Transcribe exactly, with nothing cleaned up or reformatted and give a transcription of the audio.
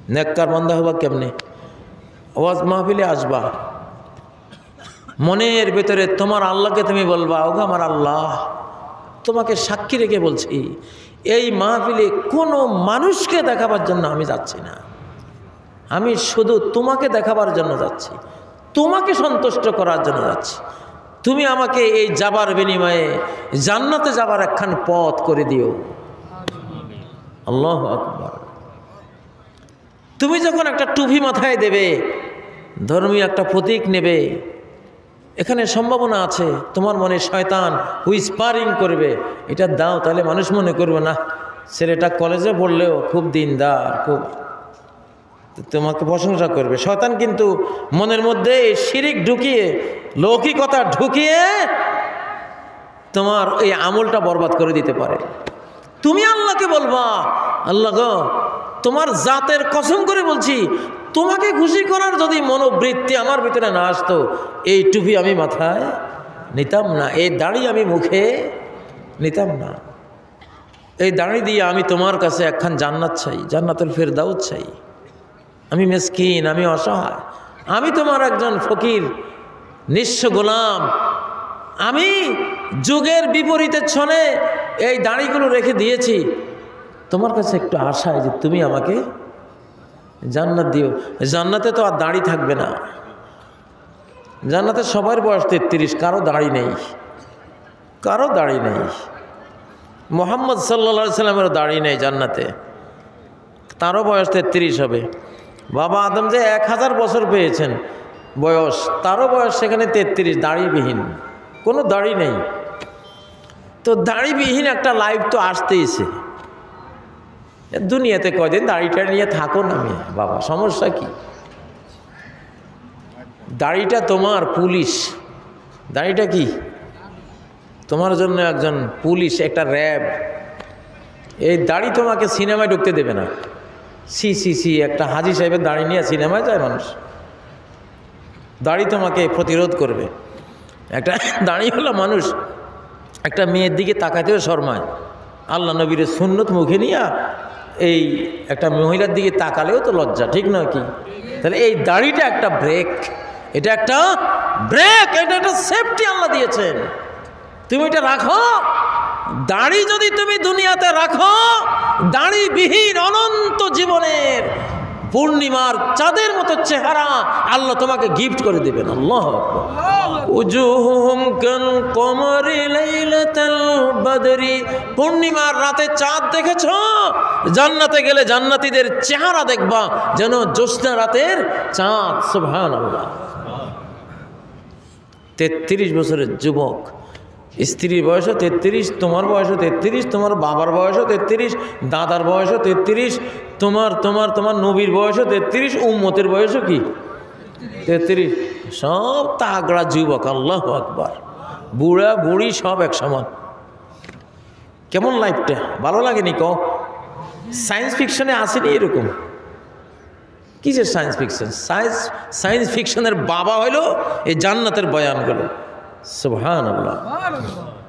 নেককার বান্দা হবা কেমনে? ওয়াজ মাহফিলে আসবা, মনের ভেতরে তোমার আল্লাহকে তুমি বলবা, ওগো আমার আল্লাহ, তোমাকে সাক্ষী রেখে বলছি, এই মাহফিলে কোনো মানুষকে দেখাবার জন্য আমি যাচ্ছি না, আমি শুধু তোমাকে দেখাবার জন্য যাচ্ছি, তোমাকে সন্তুষ্ট করার জন্য যাচ্ছি। তুমি আমাকে এই যাবার বিনিময়ে জান্নাতে যাবার একখান পথ করে দিও। আল্লাহু আকবার। তুমি যখন একটা টুপি মাথায় দেবে, ধর্মীয় একটা প্রতীক নেবে, এখানে সম্ভাবনা আছে তোমার মনে শয়তান হুইসপারিং করবে, এটা দাও, তাহলে মানুষ মনে করবে না ছেলেটা কলেজে পড়লেও খুব দিনদার, খুব, তোমাকে প্রশংসা করবে। শয়তান কিন্তু মনের মধ্যে শিরিক ঢুকিয়ে, লৌকিকতা ঢুকিয়ে তোমার এই আমলটা বরবাদ করে দিতে পারে। তুমি আল্লাহকে বলবা, আল্লাহ গো, তোমার জাতের কসম করে বলছি, তোমাকে খুশি করার যদি মনোবৃত্তি আমার ভিতরে না আসতো, এই টুপি আমি মাথায় নিতাম না, এই দাড়ি আমি মুখে নিতাম না। এই দাড়ি দিয়ে আমি তোমার কাছে একখান জান্নাত চাই, জান্নাতুল ফেরদাউস চাই। আমি মিসকিন, আমি অসহায়, আমি তোমার একজন ফকির নিঃস্ব গোলাম। আমি যুগের বিপরীতে ছনে এই দাড়িগুলো রেখে দিয়েছি তোমার কাছে একটু আশায় যে তুমি আমাকে জান্নাত দিও। জান্নাতে তো আর দাড়ি থাকবে না, জান্নাতে সবার বয়স তেত্রিশ, কারো দাড়ি নেই, কারো দাড়ি নেই। মুহাম্মদ সাল্লাল্লাহু আলাইহি সাল্লামেরও দাড়ি নেই জান্নাতে, তারও বয়স তেত্রিশ হবে। বাবা আদম যে এক হাজার বছর পেয়েছেন বয়স, তারও বয়স সেখানে তেত্রিশ, দাড়িবিহীন, কোনো দাড়ি নেই। তো দাড়িবিহীন একটা লাইফ তো আসতেইছে। দুনিয়াতে কয়দিন দাড়িটা নিয়ে থাকো না মেয়ে, বাবা সমস্যা কি? দাড়িটা তোমার পুলিশ, দাড়িটা কি তোমার জন্য একজন পুলিশ, একটা র্যাব। এই দাড়ি তোমাকে সিনেমায় ঢুকতে দেবে না। সি সি সি একটা হাজি সাহেবের দাড়ি নিয়ে সিনেমায় যায় মানুষ, দাড়ি তোমাকে প্রতিরোধ করবে। একটা দাড়ি হলো মানুষ একটা মেয়ের দিকে তাকাতেও শর্মায়, আল্লাহ নবীর সুন্নত মুখে নিয়ে এই একটা মহিলার দিকে তাকালেও তো লজ্জা, ঠিক নয় কি? তাহলে এই দাড়িটা একটা ব্রেক, এটা একটা ব্রেক, এটা একটা সেফটি আল্লাহ দিয়েছেন। তুমি এটা রাখো, দাড়ি যদি তুমি দুনিয়াতে রাখো, দাড়িবিহীন অনন্ত জীবনের পূর্ণিমার চাঁদের মতো চেহারা আল্লাহ তোমাকে গিফট করে দেবেন। আল্লাহু আকবার। উজুহুম কাল কমারি লাইলাতাল বদরি, পূর্ণিমার রাতে চাঁদ দেখেছো? জান্নাতে গেলে জান্নাতীদের চেহারা দেখবা যেন জ্যোৎস্না রাতের চাঁদ। সুবহানাল্লাহ। তেত্রিশ বছরের যুবক, স্ত্রীর বয়সও তেত্রিশ, তোমার বয়সও তেত্রিশ, তোমার বাবার বয়সও তেত্রিশ, দাদার বয়সও তেত্রিশ, তোমার তোমার তোমার নবীর বয়সও তেত্রিশ, উম্মতের বয়সও কি তেত্রিশ, সব তাগড়া যুবক। আল্লাহু আকবার। বুড়া বুড়ি সব এক সমান। কেমন লাইফটা, ভালো লাগেনি? ক সায়েন্স ফিকশনে আসেনি এরকম? কিসের সায়েন্স ফিকশন? সায়েন্স সায়েন্স ফিকশনের বাবা হইল এই জান্নাতের বয়ানগুলো। সুবহানাল্লাহ।